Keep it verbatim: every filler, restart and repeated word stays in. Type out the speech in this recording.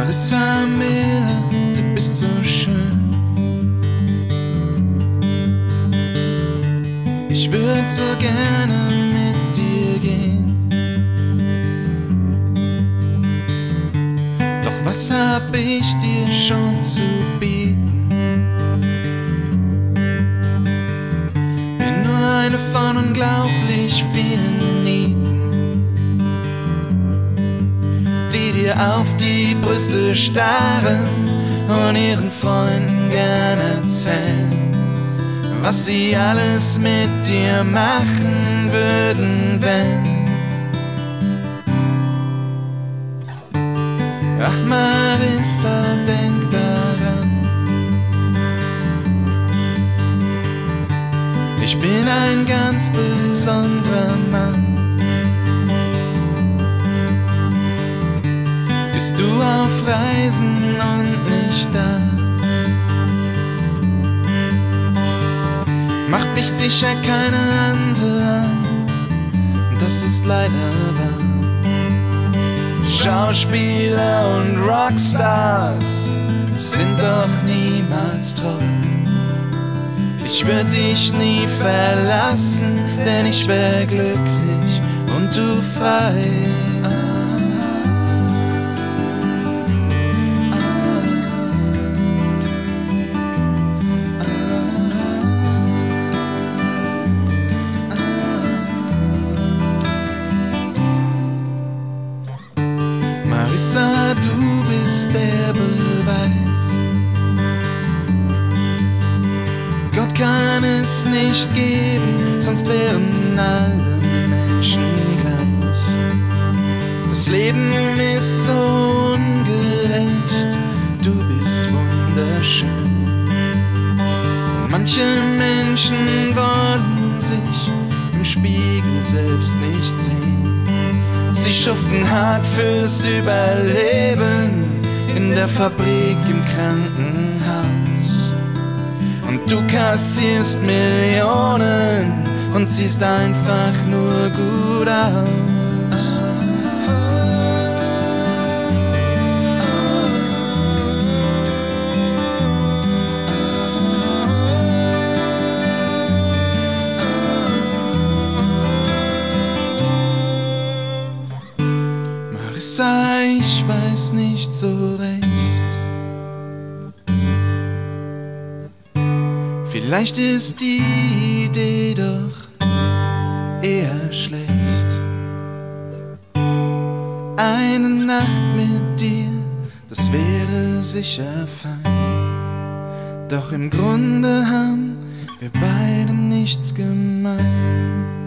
Marissa Miller, du bist so schön. Ich würd so gerne mit dir gehen. Doch was hab ich dir schon zu bieten? Bin nur eine von unglaublich vielen Nieten, die dir auf die Brüste starren und ihren Freunden gerne erzählen, was sie alles mit dir machen würden, wenn. Ach Marissa, denk daran, ich bin ein ganz besonderer Mann. Bist du auf Reisen und nicht da, macht mich sicher keine andere an, das ist leider wahr. Schauspieler und Rockstars sind doch niemals treu. Ich würd dich nie verlassen, denn ich wär glücklich und du frei. Marissa, du bist der Beweis. Gott kann es nicht geben, sonst wären alle Menschen gleich. Das Leben ist so ungerecht, du bist wunderschön. Und manche Menschen wollen sich im Spiegel selbst nicht sehen. Sie schuften hart fürs Überleben in der Fabrik, im Krankenhaus. Und du kassierst Millionen und siehst einfach nur gut aus. Marissa, ich weiß nicht so recht. Vielleicht ist die Idee doch eher schlecht. Eine Nacht mit dir, das wäre sicher fein. Doch im Grunde haben wir beide nichts gemein.